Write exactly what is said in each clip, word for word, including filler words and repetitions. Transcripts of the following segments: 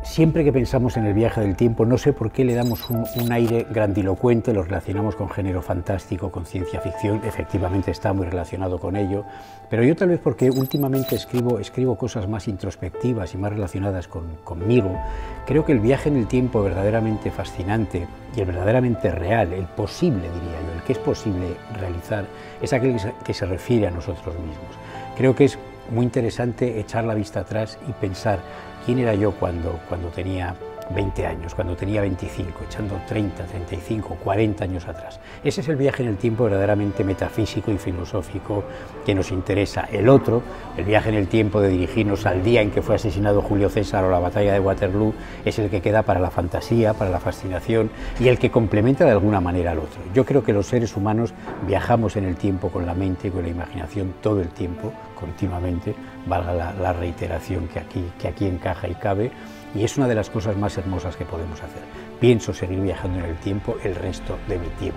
Siempre que pensamos en el viaje del tiempo, no sé por qué le damos un, un aire grandilocuente, lo relacionamos con género fantástico, con ciencia ficción, efectivamente está muy relacionado con ello, pero yo tal vez porque últimamente escribo, escribo cosas más introspectivas y más relacionadas con, conmigo, creo que el viaje en el tiempo verdaderamente fascinante y el verdaderamente real, el posible diría yo, el que es posible realizar, es aquel que se, que se refiere a nosotros mismos. Creo que es muy interesante echar la vista atrás y pensar quién era yo cuando, cuando tenía veinte años, cuando tenía veinticinco, echando treinta, treinta y cinco, cuarenta años atrás. Ese es el viaje en el tiempo verdaderamente metafísico y filosófico que nos interesa. El otro, el viaje en el tiempo de dirigirnos al día en que fue asesinado Julio César o la batalla de Waterloo, es el que queda para la fantasía, para la fascinación y el que complementa de alguna manera al otro. Yo creo que los seres humanos viajamos en el tiempo con la mente y con la imaginación todo el tiempo, continuamente, valga la, la reiteración que aquí, que aquí encaja y cabe, y es una de las cosas más hermosas que podemos hacer. Pienso seguir viajando en el tiempo el resto de mi tiempo.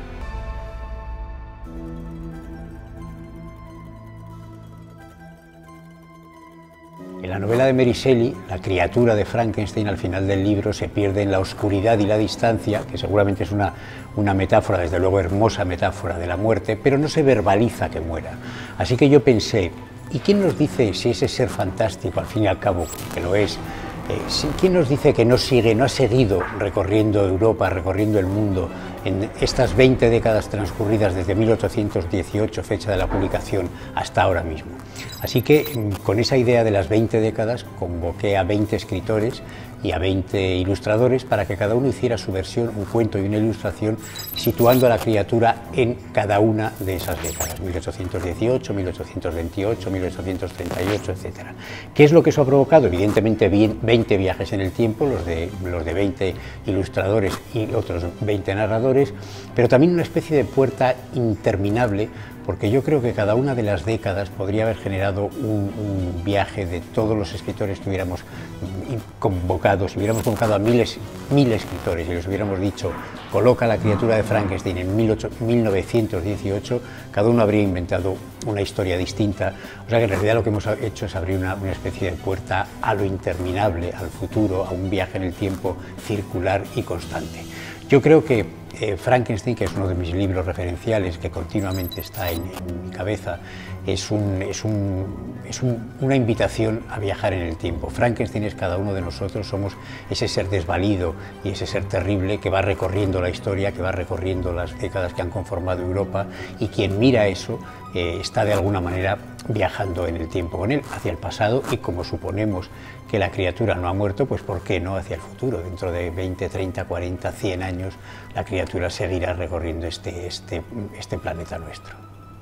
En la novela de Mary Shelley, la criatura de Frankenstein al final del libro se pierde en la oscuridad y la distancia, que seguramente es una, una metáfora, desde luego hermosa metáfora de la muerte, pero no se verbaliza que muera. Así que yo pensé, ¿y quién nos dice si ese ser fantástico, al fin y al cabo, que lo es, eh, quién nos dice que no sigue, no ha seguido recorriendo Europa, recorriendo el mundo en estas veinte décadas transcurridas desde mil ochocientos dieciocho, fecha de la publicación, hasta ahora mismo? Así que con esa idea de las veinte décadas convoqué a veinte escritores y a veinte ilustradores para que cada uno hiciera su versión, un cuento y una ilustración, situando a la criatura en cada una de esas décadas, mil ochocientos dieciocho, mil ochocientos veintiocho, mil ochocientos treinta y ocho, etcétera. ¿Qué es lo que eso ha provocado? Evidentemente veinte viajes en el tiempo, los de, los de veinte ilustradores y otros veinte narradores, pero también una especie de puerta interminable, porque yo creo que cada una de las décadas podría haber generado un, un viaje de todos los escritores que hubiéramos convocado. Si hubiéramos convocado a miles, mil escritores y les hubiéramos dicho, coloca la criatura de Frankenstein en mil novecientos dieciocho, cada uno habría inventado una historia distinta. O sea que en realidad lo que hemos hecho es abrir una, una especie de puerta a lo interminable, al futuro, a un viaje en el tiempo circular y constante. Yo creo que Eh, Frankenstein, que es uno de mis libros referenciales, que continuamente está en, en mi cabeza, es, un, es, un, es un, una invitación a viajar en el tiempo. Frankenstein es cada uno de nosotros, somos ese ser desvalido y ese ser terrible que va recorriendo la historia, que va recorriendo las décadas que han conformado Europa, y quien mira eso eh, está de alguna manera viajando en el tiempo con él, hacia el pasado, y como suponemos que la criatura no ha muerto, pues ¿por qué no hacia el futuro? Dentro de veinte, treinta, cuarenta, cien años la criatura seguirá recorriendo este, este, este planeta nuestro.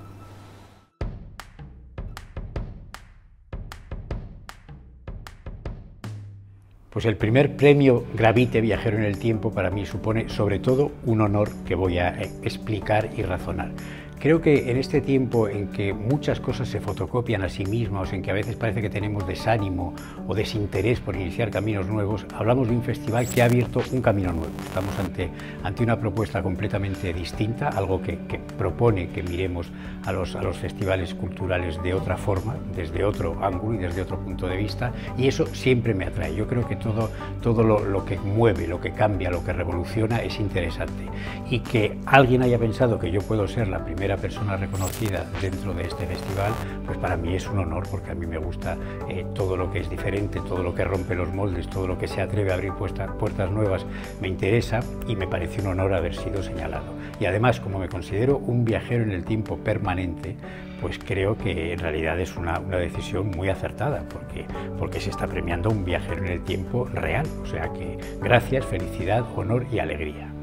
Pues el primer premio Gravite Viajero en el Tiempo para mí supone sobre todo un honor que voy a explicar y razonar. Creo que en este tiempo en que muchas cosas se fotocopian a sí mismas, en que a veces parece que tenemos desánimo o desinterés por iniciar caminos nuevos, hablamos de un festival que ha abierto un camino nuevo. Estamos ante, ante una propuesta completamente distinta, algo que, que propone que miremos a los, a los festivales culturales de otra forma, desde otro ángulo y desde otro punto de vista, y eso siempre me atrae. Yo creo que todo, todo lo, lo que mueve, lo que cambia, lo que revoluciona es interesante, y que alguien haya pensado que yo puedo ser la primera persona reconocida dentro de este festival, pues para mí es un honor, porque a mí me gusta eh, todo lo que es diferente, todo lo que rompe los moldes, todo lo que se atreve a abrir puertas, puertas nuevas, me interesa, y me parece un honor haber sido señalado. Y además, como me considero un viajero en el tiempo permanente, pues creo que en realidad es una, una decisión muy acertada, porque, porque se está premiando un viajero en el tiempo real. O sea que gracias, felicidad, honor y alegría.